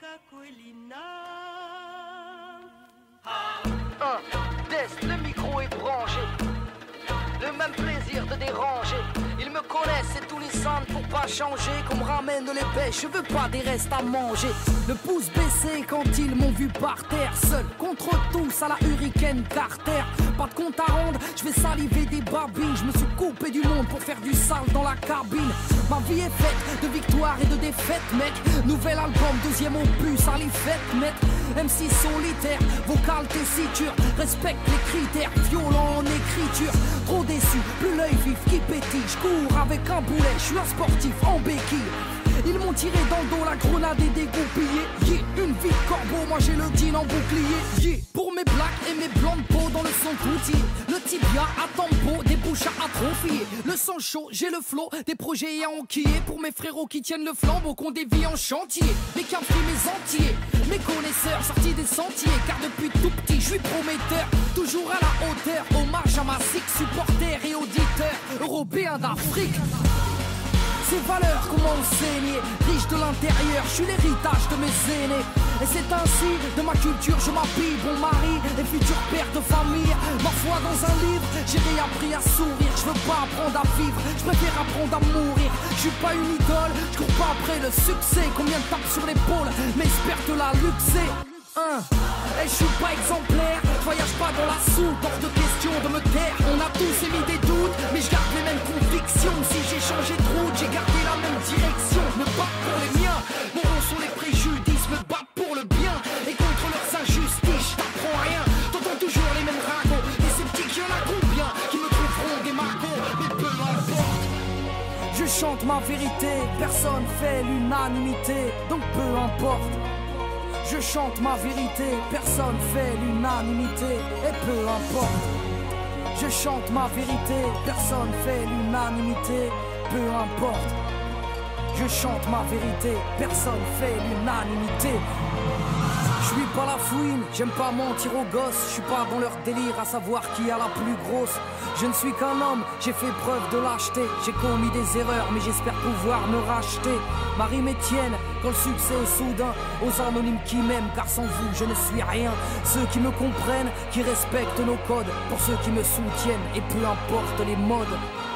Test, le micro est branché. Le même plaisir de déranger. Ils me connaissent, c'est tous les centres pour pas changer. Qu'on me ramène de l'épée, je veux pas des restes à manger. Le pouce baissé quand ils m'ont vu par terre. Seul contre tous à la Hurricane Carter. Pas de compte à rendre, je vais saliver des babines. Je me suis coupé du monde pour faire du sale dans la cabine. Ma vie est faite de victoires et de défaites, mec. Nouvel album, deuxième opus, à les fêtes, mec. MC solitaire, vocal tessiture. Respecte les critères, violent en écriture. Trop déçu, plus l'œil vif qui pétille. Je cours avec un boulet, je suis un sportif en béquille. Ils m'ont tiré dans le dos, la grenade est dégoupillée. Yeah, une vie de corbeau, moi j'ai le jean en bouclier. Yeah, pour mes blacks et mes blancs de peau dans le son toutier. Le tibia à tempo, des bouches à atrophier. Le sang chaud, j'ai le flow, des projets à enquiller. Pour mes frérots qui tiennent le flambeau, qu'on dévie en chantier. Mes capris, mes entiers, mes connaisseurs sortis des sentiers. Car depuis tout petit, je suis prometteur. Toujours à la hauteur, hommage à ma six supporters et auditeurs européens d'Afrique. Ces valeurs comment enseigner, riche de l'intérieur, je suis l'héritage de mes aînés. Et c'est ainsi, de ma culture je m'habille, bon mari et futur père de famille. Ma foi dans un livre, j'ai réappris à sourire. Je veux pas apprendre à vivre, je préfère apprendre à mourir. Je suis pas une idole, je cours pas après le succès. Combien de tapes sur l'épaule, mais espère te la luxer. Et je suis pas exemplaire, voyage pas dans la soupe, hors de question de me taire. On a tous émis des doutes, mais je garde les mêmes convictions. Si j'ai changé de route, j'ai gardé la même direction. Me battre pour les miens, mon rond sont les préjudices. Me battre pour le bien, et contre leurs injustices. Je t'apprends rien, t'entends toujours les mêmes ragots. Les sceptiques, y'en a combien qui me trouveront des margots. Mais peu importe, je chante ma vérité, personne fait l'unanimité. Donc peu importe, je chante ma vérité, personne fait l'unanimité. Et peu importe, je chante ma vérité, personne fait l'unanimité. Peu importe, je chante ma vérité, personne fait l'unanimité. Je suis pas la fouine, j'aime pas mentir aux gosses. Je suis pas dans leur délire à savoir qui a la plus grosse. Je ne suis qu'un homme, j'ai fait preuve de lâcheté. J'ai commis des erreurs, mais j'espère pouvoir me racheter. Ma rime est tienne, quand le succès est soudain. Aux anonymes qui m'aiment, car sans vous je ne suis rien. Ceux qui me comprennent, qui respectent nos codes. Pour ceux qui me soutiennent, et peu importe les modes.